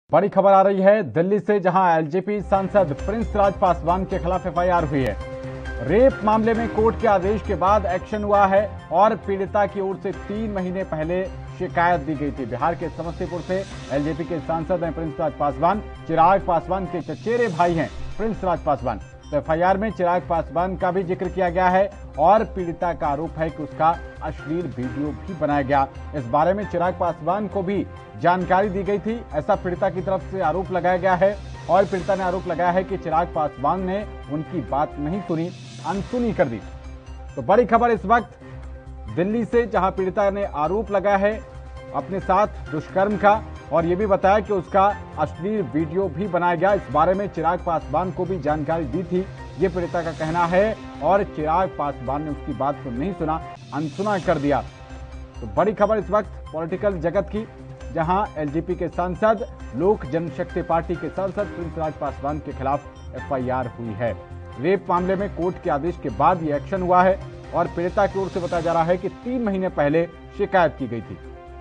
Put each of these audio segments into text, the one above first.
बड़ी खबर आ रही है दिल्ली से, जहां एलजेपी सांसद प्रिंस राज पासवान के खिलाफ एफआईआर हुई है। रेप मामले में कोर्ट के आदेश के बाद एक्शन हुआ है और पीड़िता की ओर से 3 महीने पहले शिकायत दी गई थी। बिहार के समस्तीपुर से एलजेपी के सांसद हैं प्रिंस राज पासवान। चिराग पासवान के चचेरे भाई हैं प्रिंस राज पासवान। तो एफआईआर में चिराग पासवान का भी जिक्र किया गया है और पीड़िता का आरोप है कि उसका अश्लील वीडियो भी बनाया गया। इस बारे में चिराग पासवान को भी जानकारी दी गई थी, ऐसा पीड़िता की तरफ से आरोप लगाया गया है। और पीड़िता ने आरोप लगाया है कि चिराग पासवान ने उनकी बात नहीं सुनी, अनसुनी कर दी। तो बड़ी खबर इस वक्त दिल्ली से, जहां पीड़िता ने आरोप लगाया है अपने साथ दुष्कर्म का और ये भी बताया कि उसका अश्लील वीडियो भी बनाया गया। इस बारे में चिराग पासवान को भी जानकारी दी थी, ये पीड़िता का कहना है। और चिराग पासवान ने उसकी बात को नहीं सुना, अनसुना कर दिया। तो बड़ी खबर इस वक्त पॉलिटिकल जगत की, जहां एलजेपी के सांसद, लोक जनशक्ति पार्टी के सांसद प्रिंस राज पासवान के खिलाफ एफआईआर हुई है। रेप मामले में कोर्ट के आदेश के बाद ये एक्शन हुआ है और पीड़िता की ओर से बताया जा रहा है कि 3 महीने पहले शिकायत की गई थी।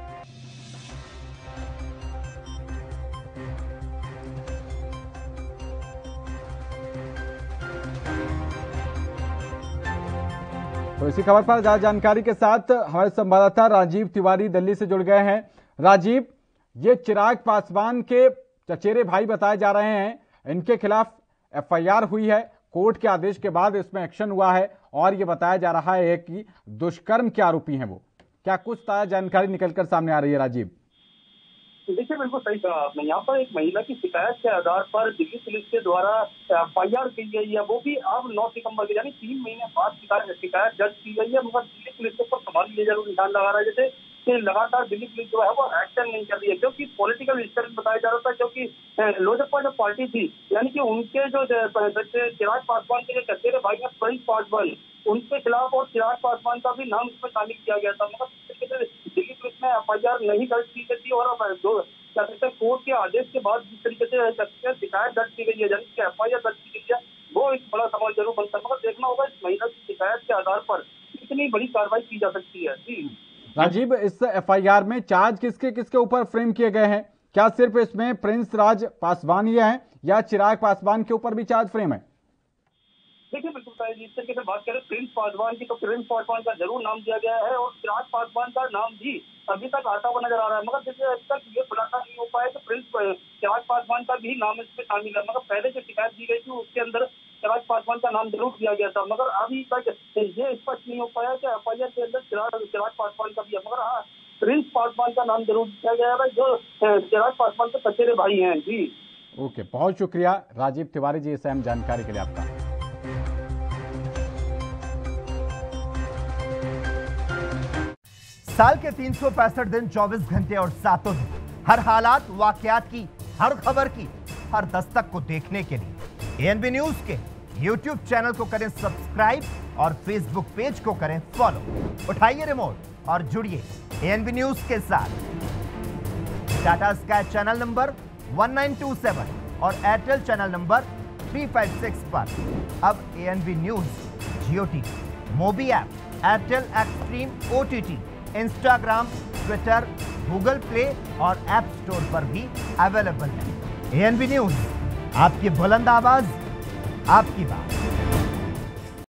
तो इसी खबर पर ज्यादा जानकारी के साथ हमारे संवाददाता राजीव तिवारी दिल्ली से जुड़ गए हैं। राजीव, ये चिराग पासवान के चचेरे भाई बताए जा रहे हैं, इनके खिलाफ एफआईआर हुई है, कोर्ट के आदेश के बाद इसमें एक्शन हुआ है और ये बताया जा रहा है कि दुष्कर्म के आरोपी हैं वो। क्या कुछ ताजा जानकारी निकलकर सामने आ रही है राजीव? देखिए, बिल्कुल सही कहा आपने। यहाँ पर एक महिला की शिकायत के आधार पर दिल्ली पुलिस के द्वारा एफआईआर की गई है, वो भी अब 9 सितंबर की, यानी 3 महीने बाद शिकायत दर्ज की गई है। मगर दिल्ली पुलिस के ऊपर सवाल ये जरूर निशान लगा रहा है जैसे कि लगातार दिल्ली पुलिस जो है वो एक्शन नहीं कर रही है, क्योंकि पॉलिटिकल स्टंट बताया जा रहा था। क्योंकि लोजपा जो पार्टी थी, यानी कि उनके जो चिराग पासवान के जो चचेरे भाई हैं प्रिंस पासवान, उनके खिलाफ और चिराग पासवान का भी नाम इसमें शामिल किया गया था। मगर दिल्ली पुलिस में एफआईआर नहीं दर्ज की गई थी और क्या कहते हैं कोर्ट के आदेश के बाद जिस तरीके से शिकायत दर्ज की गई है, यानी कि एफआईआर दर्ज की गई है, वो एक बड़ा सवाल जरूर बनता है। मगर देखना होगा इस महिला की शिकायत के आधार पर कितनी बड़ी कार्रवाई की जा सकती है। जी राजीव, इस एफआईआर में चार्ज किसके किसके ऊपर फ्रेम किए गए हैं? क्या सिर्फ इसमें प्रिंस राज पासवान ही है या चिराग पासवान के ऊपर भी चार्ज फ्रेम है? देखिए, बिल्कुल जिस तरीके से बात करें प्रिंस पासवान की, तो प्रिंस पासवान का जरूर नाम दिया गया है और चिराग पासवान का नाम भी अभी तक आता हुआ नजर आ रहा है। मगर देखिए, अभी तक ये खुलासा नहीं हो पाया कि प्रिंस चिराग पासवान का भी नाम इसमें शामिल है। मगर पहले जो शिकायत दी गई थी उसके अंदर चिराग पासवान का नाम जरूर दिया गया था, मगर अभी तक ये स्पष्ट नहीं हो पाया कि एफआईआर के अंदर चिराग पासवान का भी है। मगर हाँ, प्रिंस पासवान का नाम जरूर दिया गया है, जो चिराग पासवान के चचेरे भाई हैं। जी ओके, बहुत शुक्रिया राजीव तिवारी जी इस अहम जानकारी के लिए आपका। साल के 365 दिन, 24 घंटे और 7 दिन, हर हालात, वाकयात की, हर खबर की, हर दस्तक को देखने के लिए एएनबी न्यूज के YouTube चैनल को करें सब्सक्राइब और Facebook पेज को करें फॉलो। उठाइए रिमोट और जुड़िए एएनबी न्यूज के साथ। टाटा स्काई चैनल नंबर 1927 और एयरटेल चैनल नंबर 356 पर अब ANB news Jio TV, Mobi app, Airtel Xstream OTT, Instagram, Twitter, Google Play और ऐप स्टोर पर भी अवेलेबल है। एएनबी न्यूज, आपकी बुलंद आवाज, आपकी बात।